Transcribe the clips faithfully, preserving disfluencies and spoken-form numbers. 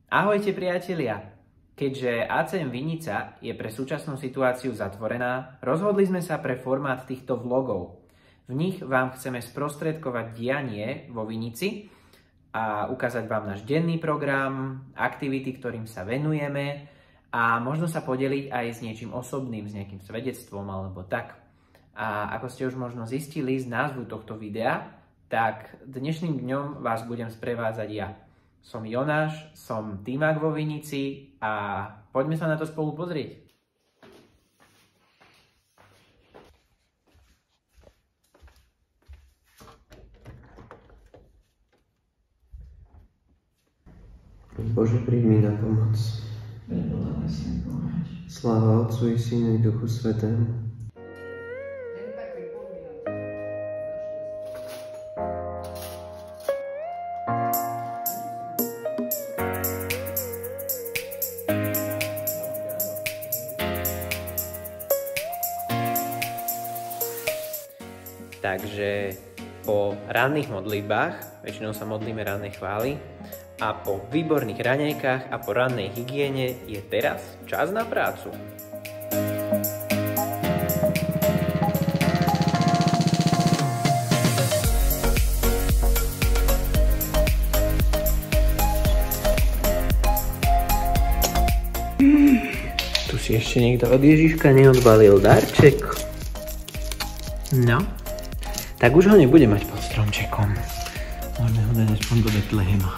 Ahojte priatelia! Keďže á cé em Vinica je pre súčasnú situáciu zatvorená, rozhodli sme sa pre formát týchto vlogov. V nich vám chceme sprostredkovať dianie vo Vinici a ukázať vám náš denný program, aktivity, ktorým sa venujeme a možno sa podeliť aj s niečím osobným, s nejakým svedectvom alebo tak. A ako ste už možno zistili z názvu tohto videa, tak dnešným dňom vás budem sprevádzať ja. Som Jonáš, som týmák vo Vinici a poďme sa na to spolu pozrieť. Bože, príď mi na pomoc. Sláva Otcu i Synu i Duchu Svätému. Takže po ranných modlitbách, väčšinou sa modlíme ranné chvály, a po výborných raňajkách a po rannej hygiene je teraz čas na prácu. Tu si ešte niekto od Ježiška neodbalil darček. No. Tak už ho nebude mať pod stromčekom. Môžeme ho dať aspoň do Betlehema.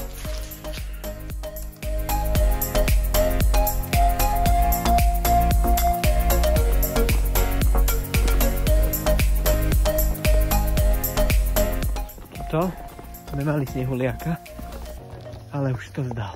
To sme mali snehuliaka, ale už to zdal.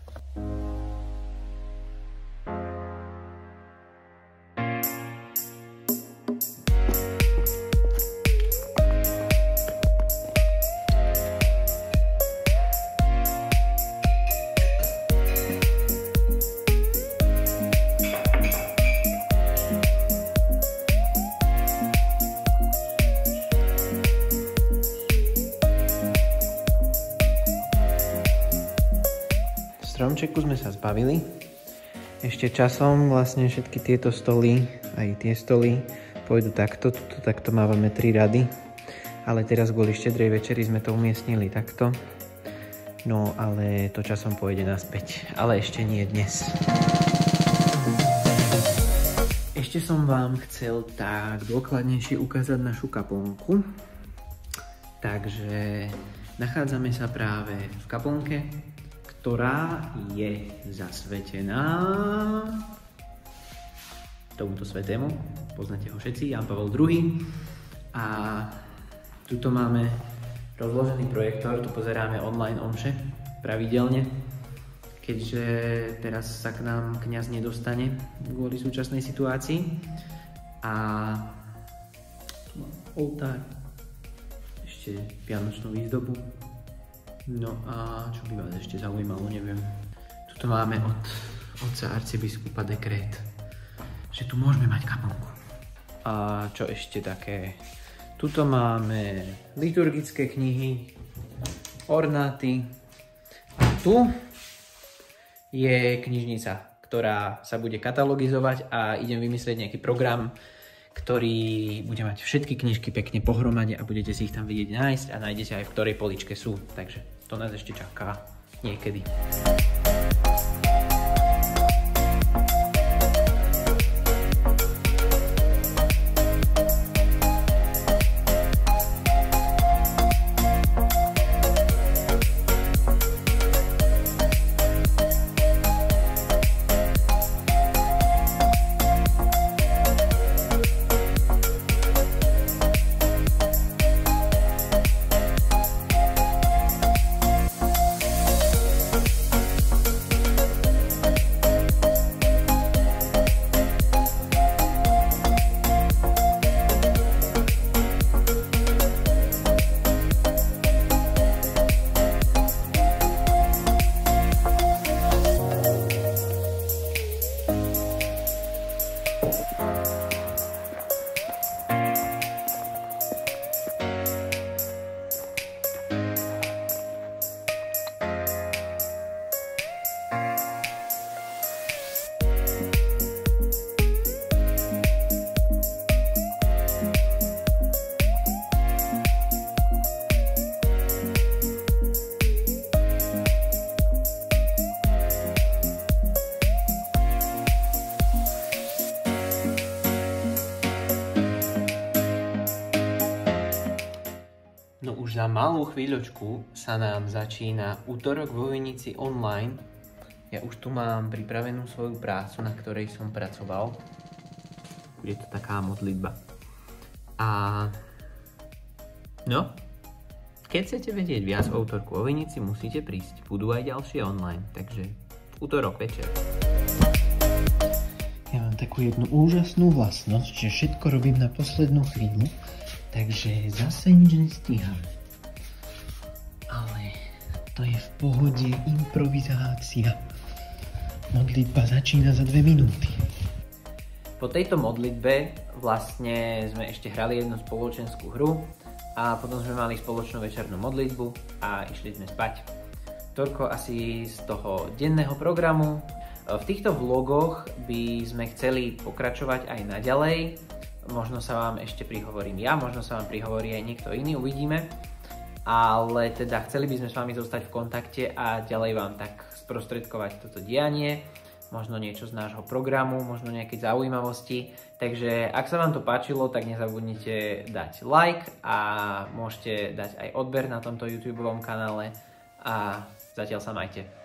Stromčeku sme sa zbavili. Ešte časom vlastne všetky tieto stoly, aj tie stoly, pôjdu takto. Tuto takto mávame tri rady. Ale teraz kvôli štedrej večeri sme to umiestnili takto. No ale to časom pôjde naspäť. Ale ešte nie dnes. Ešte som vám chcel tak dôkladnejšie ukázať našu kaplnku. Takže nachádzame sa práve v kaplnke, ktorá je zasvetená tomuto svätému. Poznáte ho všetci, Ján Pavol druhý. A tuto máme rozložený projektor, tu pozeráme online omše pravidelne, keďže teraz sa k nám kňaz nedostane kvôli súčasnej situácii. A tu mám oltár, ešte vianočnú výzdobu. No a čo by vás ešte zaujímalo, neviem. Tuto máme od otca arcibiskupa dekrét, že tu môžeme mať kaplnku. A čo ešte také? Tuto máme liturgické knihy, ornáty. A tu je knižnica, ktorá sa bude katalogizovať a idem vymyslieť nejaký program, ktorý bude mať všetky knižky pekne pohromade a budete si ich tam vidieť nájsť a nájdete aj v ktorej poličke sú. Takže to nás ešte čaká niekedy. Už za malú chvíľočku sa nám začína Útorok vo Vinici online. Ja už tu mám pripravenú svoju prácu, na ktorej som pracoval. Je to taká modlitba. A no, keď chcete vedieť viac o Útorku vo Vinici, musíte prísť. Budú aj ďalšie online, takže v útorok večer. Ja mám takú jednu úžasnú vlastnosť, že všetko robím na poslednú chvíľu, takže zase nič nestíham. Ale to je v pohode improvizácia. Modlitba začína za dve minúty. Po tejto modlitbe vlastne sme ešte hrali jednu spoločenskú hru a potom sme mali spoločnú večernú modlitbu a išli sme spať. Toľko asi z toho denného programu. V týchto vlogoch by sme chceli pokračovať aj naďalej. Možno sa vám ešte prihovorím ja, možno sa vám prihovorí aj niekto iný, uvidíme. Ale teda chceli by sme s vami zostať v kontakte a ďalej vám tak sprostredkovať toto dianie, možno niečo z nášho programu, možno nejaké zaujímavosti. Takže ak sa vám to páčilo, tak nezabudnite dať like a môžete dať aj odber na tomto YouTubeovom kanále a zatiaľ sa majte.